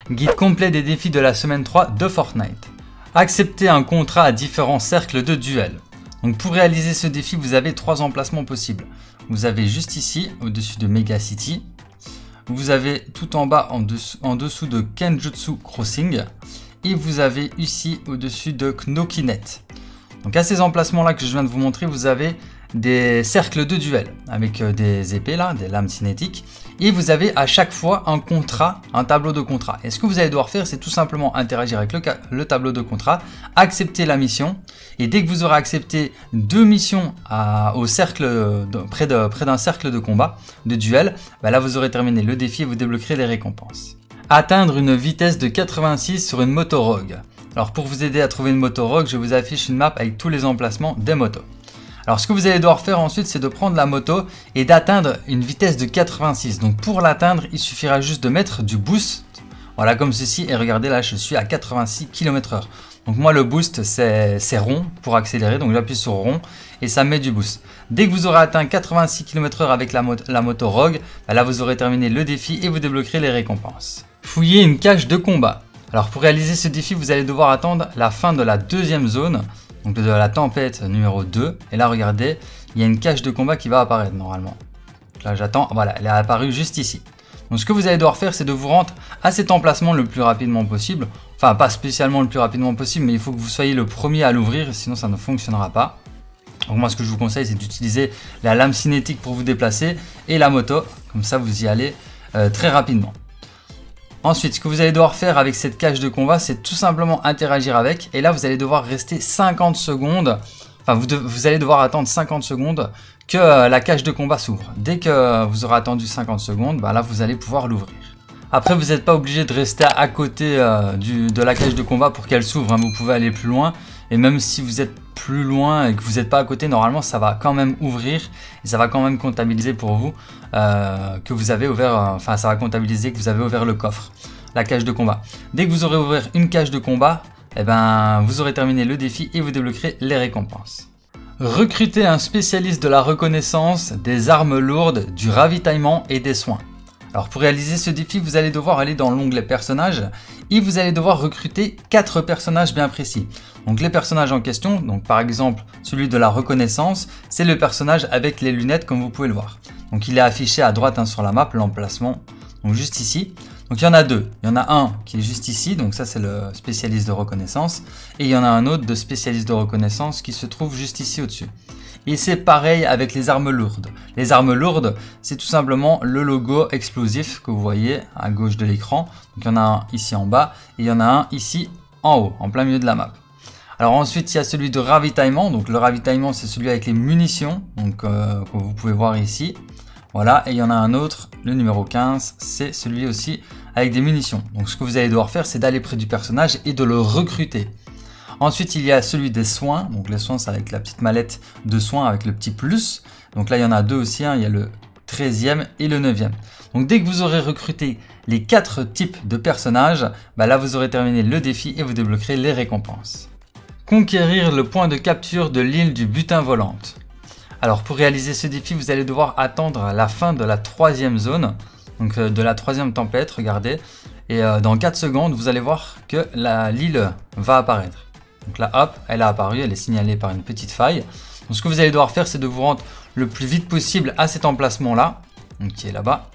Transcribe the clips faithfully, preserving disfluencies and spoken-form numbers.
Guide complet des défis de la semaine trois de Fortnite. Acceptez un contrat à différents cercles de duel. Donc pour réaliser ce défi, vous avez trois emplacements possibles. Vous avez juste ici, au-dessus de Mega City. Vous avez tout en bas, en dessous, en dessous de Kenjutsu Crossing. Et vous avez ici, au-dessus de Knokinet. Donc à ces emplacements-là que je viens de vous montrer, vous avez des cercles de duel avec des épées là, des lames cinétiques. Et vous avez à chaque fois un contrat, un tableau de contrat. Et ce que vous allez devoir faire, c'est tout simplement interagir avec le, le tableau de contrat, accepter la mission. Et dès que vous aurez accepté deux missions à, au cercle, de, près d'un près d'un cercle de combat, de duel, bah là vous aurez terminé le défi et vous débloquerez les récompenses. Atteindre une vitesse de quatre-vingt-six sur une moto Rogue. Alors pour vous aider à trouver une moto Rogue, je vous affiche une map avec tous les emplacements des motos. Alors ce que vous allez devoir faire ensuite, c'est de prendre la moto et d'atteindre une vitesse de quatre-vingt-six. Donc pour l'atteindre, il suffira juste de mettre du boost. Voilà, comme ceci. Et regardez là, je suis à quatre-vingt-six kilomètres heure. Donc moi le boost c'est rond pour accélérer. Donc j'appuie sur rond et ça met du boost. Dès que vous aurez atteint quatre-vingt-six kilomètres heure avec la, mo la moto Rogue, bah là vous aurez terminé le défi et vous débloquerez les récompenses. Fouiller une cache de combat. Alors pour réaliser ce défi, vous allez devoir attendre la fin de la deuxième zone. Donc de la tempête numéro deux. Et là, regardez, il y a une cache de combat qui va apparaître normalement. Donc là, j'attends. Voilà, elle est apparue juste ici. Donc ce que vous allez devoir faire, c'est de vous rendre à cet emplacement le plus rapidement possible. Enfin, pas spécialement le plus rapidement possible, mais il faut que vous soyez le premier à l'ouvrir, sinon ça ne fonctionnera pas. Donc moi, ce que je vous conseille, c'est d'utiliser la lame cinétique pour vous déplacer et la moto. Comme ça, vous y allez euh, très rapidement. Ensuite, ce que vous allez devoir faire avec cette cache de combat, c'est tout simplement interagir avec. Et là, vous allez devoir rester cinquante secondes. Enfin, vous, de, vous allez devoir attendre cinquante secondes que euh, la cache de combat s'ouvre. Dès que euh, vous aurez attendu cinquante secondes, bah là, vous allez pouvoir l'ouvrir. Après, vous n'êtes pas obligé de rester à côté euh, du, de la cache de combat pour qu'elle s'ouvre. Hein. Vous pouvez aller plus loin. Et même si vous êtes plus loin et que vous n'êtes pas à côté, normalement, ça va quand même ouvrir. Et ça va quand même comptabiliser pour vous euh, que vous avez ouvert, euh, enfin, ça va comptabiliser que vous avez ouvert le coffre, la cage de combat. Dès que vous aurez ouvert une cage de combat, eh ben, vous aurez terminé le défi et vous débloquerez les récompenses. Recrutez un spécialiste de la reconnaissance, des armes lourdes, du ravitaillement et des soins. Alors pour réaliser ce défi, vous allez devoir aller dans l'onglet personnages et vous allez devoir recruter quatre personnages bien précis. Donc les personnages en question, donc par exemple celui de la reconnaissance, c'est le personnage avec les lunettes comme vous pouvez le voir. Donc il est affiché à droite hein, sur la map, l'emplacement, donc juste ici. Donc il y en a deux, il y en a un qui est juste ici, donc ça c'est le spécialiste de reconnaissance. Et il y en a un autre de spécialiste de reconnaissance qui se trouve juste ici au-dessus. Et c'est pareil avec les armes lourdes. Les armes lourdes, c'est tout simplement le logo explosif que vous voyez à gauche de l'écran. Donc il y en a un ici en bas et il y en a un ici en haut, en plein milieu de la map. Alors ensuite, il y a celui de ravitaillement. Donc le ravitaillement, c'est celui avec les munitions, donc euh, que vous pouvez voir ici. Voilà, et il y en a un autre, le numéro quinze, c'est celui aussi avec des munitions. Donc ce que vous allez devoir faire, c'est d'aller près du personnage et de le recruter. Ensuite, il y a celui des soins. Donc les soins, c'est avec la petite mallette de soins avec le petit plus. Donc là, il y en a deux aussi. Hein. Il y a le treizième et le neuvième. Donc dès que vous aurez recruté les quatre types de personnages, bah là, vous aurez terminé le défi et vous débloquerez les récompenses. Conquérir le point de capture de l'île du butin volante. Alors pour réaliser ce défi, vous allez devoir attendre la fin de la troisième zone. Donc euh, de la troisième tempête, regardez. Et euh, dans quatre secondes, vous allez voir que l'île va apparaître. Donc là, hop, elle a apparu, elle est signalée par une petite faille. Donc ce que vous allez devoir faire, c'est de vous rendre le plus vite possible à cet emplacement-là, qui est là-bas,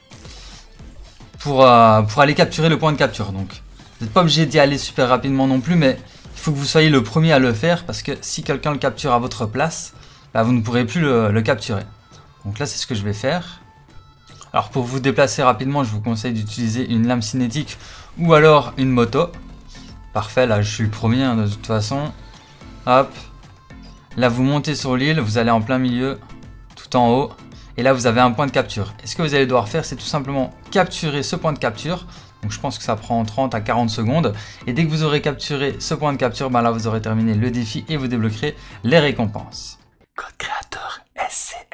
pour, euh, pour aller capturer le point de capture. Donc vous n'êtes pas obligé d'y aller super rapidement non plus, mais il faut que vous soyez le premier à le faire, parce que si quelqu'un le capture à votre place, bah, vous ne pourrez plus le, le capturer. Donc là, c'est ce que je vais faire. Alors pour vous déplacer rapidement, je vous conseille d'utiliser une lame cinétique ou alors une moto. Parfait, là je suis le premier hein, de toute façon. Hop. Là vous montez sur l'île, vous allez en plein milieu, tout en haut. Et là vous avez un point de capture. Et ce que vous allez devoir faire, c'est tout simplement capturer ce point de capture. Donc je pense que ça prend trente à quarante secondes. Et dès que vous aurez capturé ce point de capture, ben là vous aurez terminé le défi et vous débloquerez les récompenses. Code créateur S C.